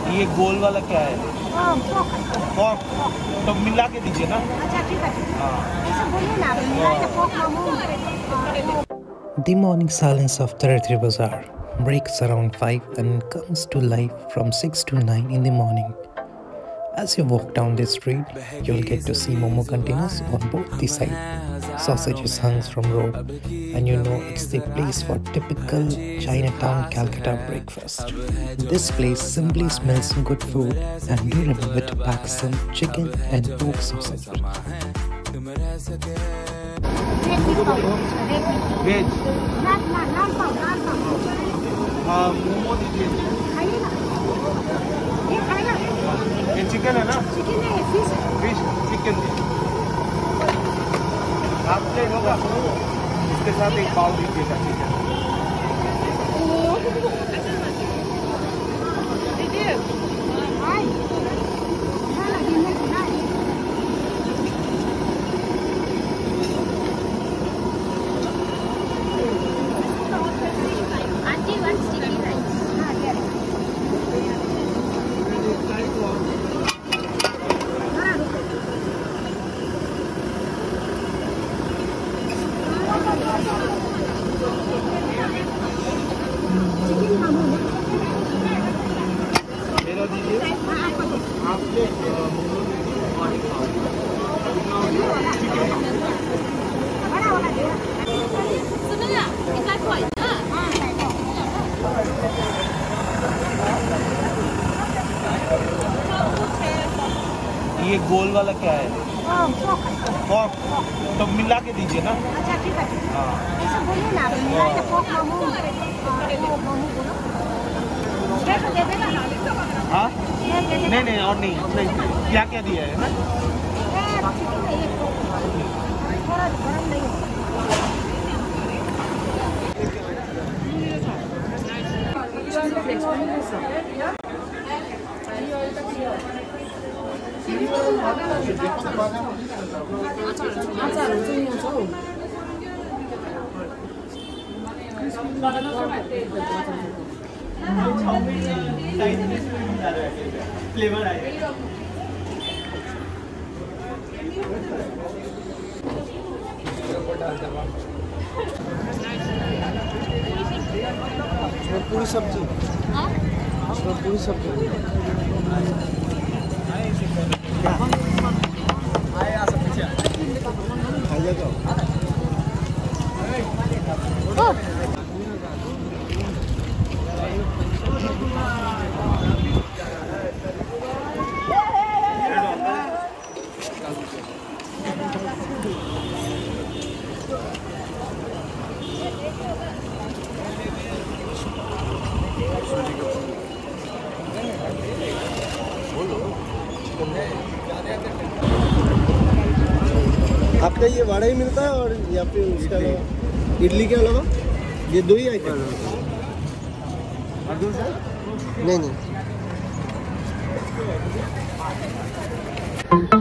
ये गोल वाला क्या है? पोर्क। तो मिला के दीजिए ना। अच्छा ठीक है। The morning silence of Terreti Bazar breaks around 5 and comes to life from 6 to 9 in the morning. As you walk down the street, you'll get to see momo containers on both the sides. Sausages hung from rope, and you know it's the place for typical Chinatown Calcutta breakfast. This place simply smells good food, and do remember to pack some chicken and pork sausages. Veg. Momo दीजिए। ये chicken है ना? Fish chicken half plate होगा। इसके साथ एक पाव दीजिएगा chicken. मेरा दीजिए। हाफ प्लेट मोमो और एक पाव। ये गोल वाला क्या है? पोर्क। तो मिला के दीजिए ना। अच्छा ठीक है। हाँ नहीं और नहीं क्या क्या दिया है ना? फ्लेवर आएगा। पूरी सब्जी। पूरी सब्जी। आपका ये वड़ा ही मिलता है और या फिर उसका अलावा इडली के अलावा ये दो ही आइटम? नहीं।